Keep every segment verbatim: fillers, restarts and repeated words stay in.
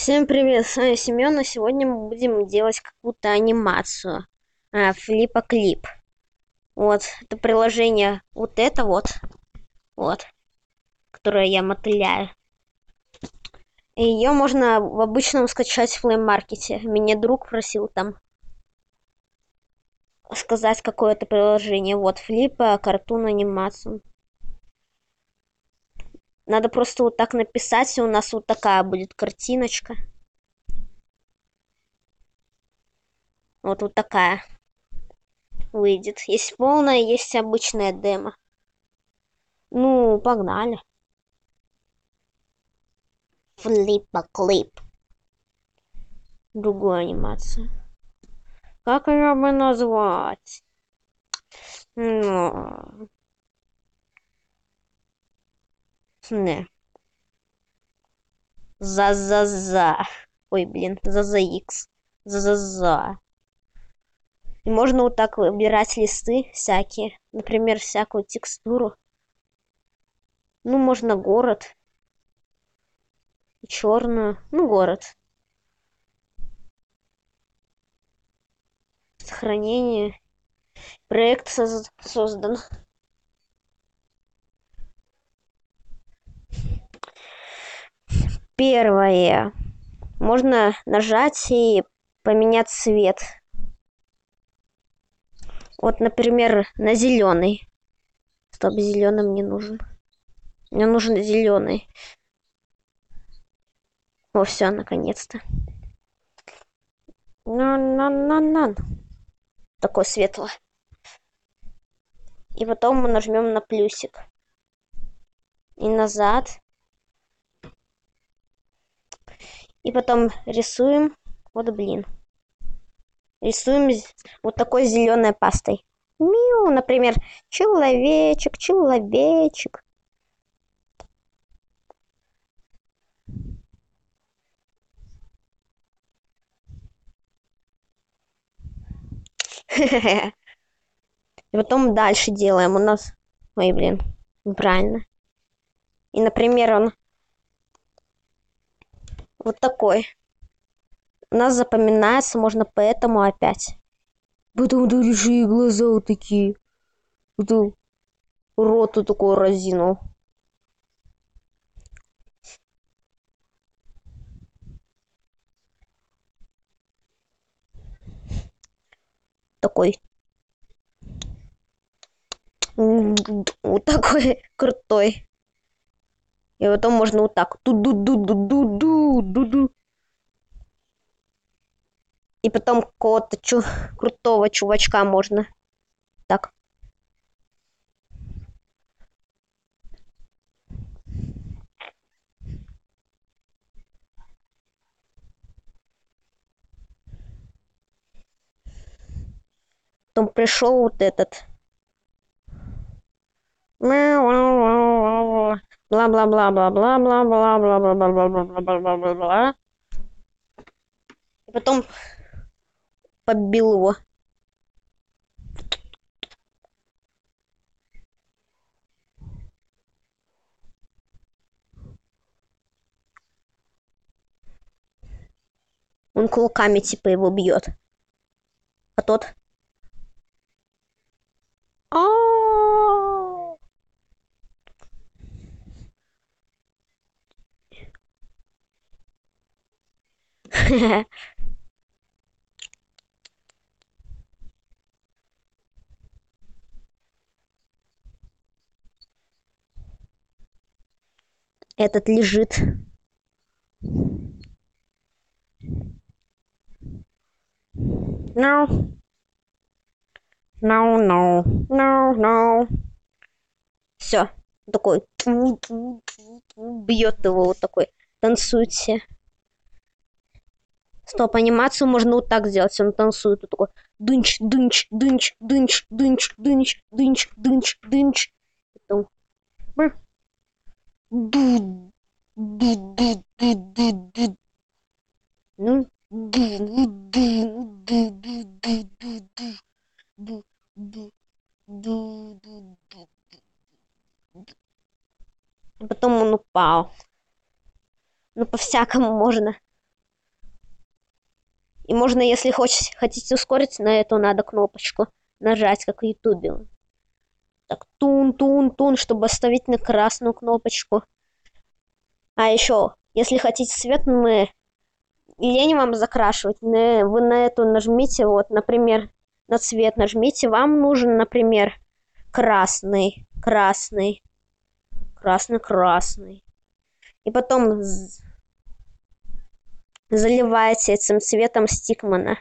Всем привет, с вами Семен, и сегодня мы будем делать какую-то анимацию. А, флипа клип. Вот, это приложение вот это вот, вот, которое я мотыляю. И ее можно в обычном скачать в плеймаркете. Меня друг просил там сказать какое-то приложение. Вот, флипа, картун, анимацию. Надо просто вот так написать, и у нас вот такая будет картиночка. Вот вот такая выйдет. Есть полная, есть обычная демо. Ну, погнали. Флипа клип. Другую анимацию. Как ее бы назвать? Ну, не. За-за-за. Ой, блин, за-за икс. За-за-за. И можно вот так выбирать листы всякие. Например, всякую текстуру. Ну, можно город. Черную. Ну, город. Сохранение. Проект соз- создан. Первое. Можно нажать и поменять цвет. Вот, например, на зеленый. Стоп, зеленым не нужен. Мне нужен зеленый. О, все, наконец-то. На-на-на-на. Такой светлый. И потом мы нажмем на плюсик. И назад. И потом рисуем. Вот, блин. Рисуем вот такой зеленой пастой. Миу, например, человечек, человечек. И потом дальше делаем. У нас... Ой, блин. Правильно. И, например, он вот такой. У нас запоминается, можно поэтому опять. Потом большие глаза вот такие. Потом рот вот такой разинул. Такой. Вот такой крутой. И потом можно вот так. Ду-ду-ду-ду-ду-ду-ду-ду. И потом какого-то чу крутого чувачка можно. Так. Потом пришел вот этот. Бла-бла-бла-бла-бла-бла-бла-бла-бла-бла-бла-бла-бла-бла-бла-бла-бла. И потом побил его. Он кулаками типа его бьет. А тот... Этот лежит. No. No, no. No, no. Все. Такой. Бьет его вот такой. Танцует все. Стоп, анимацию можно вот так сделать. Он танцует. Вот такой. Дынч, дынч, дынч, дынч, дынч, дынч, дынч, дынч, дынч. Потом... Ду, ду, ду, ду, ду, ду. Ну, ду, ду, ду, ду, ду, ду, ду, ду, ду, ду, ду, ду. И потом он упал. Ну, по-всякому можно. И можно, если хочешь, хотите ускориться, на эту надо кнопочку нажать, как в Ютубе. Так, тун-тун-тун, чтобы оставить на красную кнопочку. А еще, если хотите цвет, мы лень вам закрашивать, вы на эту нажмите, вот, например, на цвет нажмите. Вам нужен, например, красный, красный, красный, красный. И потом заливаете этим цветом Стикмана.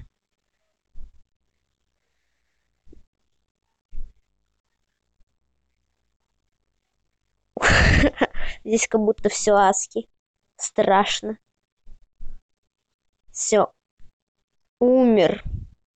Здесь как будто все адски. Страшно. Все. Умер.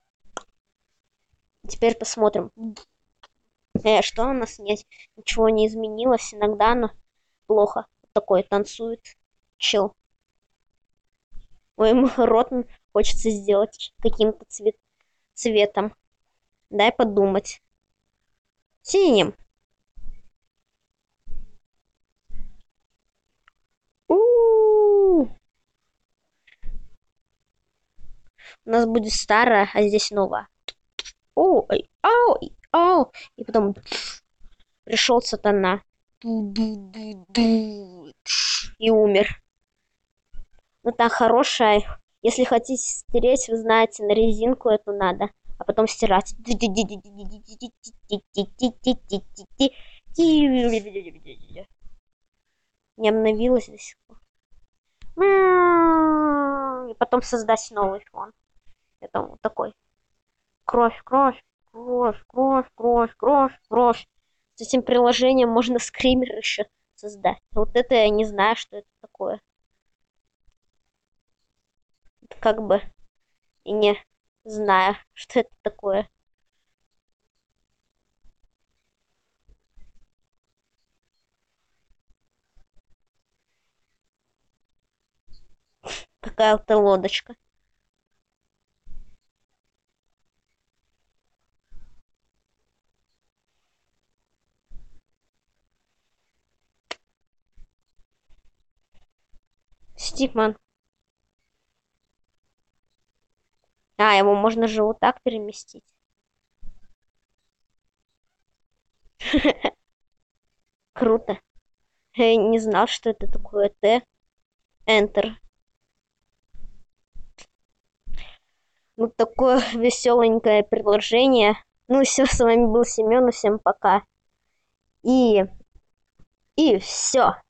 Теперь посмотрим. Э, что у нас нет? Ничего не изменилось. Иногда оно плохо. Такой танцует. Чел. Ой, ему рот хочется сделать каким-то цвет... цветом. Дай подумать. Синим. У-у-у. У нас будет старая, а здесь новая. Ой, ау, ау. И потом пришел сатана. И умер. Ну так хорошая. Если хотите стереть, вы знаете, на резинку эту надо, а потом стирать. Не обновилась до сих пор. И потом создать новый фон. Это вот такой. Кровь, кровь, кровь, кровь, кровь, кровь, кровь. С этим приложением можно скример еще создать. Вот это я не знаю, что это такое. Как бы и не знаю, что это такое. Какая-то лодочка. Стикман. А, его можно же вот так переместить. Круто. Я не знал, что это такое. Т. Enter. Ну, такое веселенькое приложение. Ну, все, с вами был Семен, и всем пока. И... И все.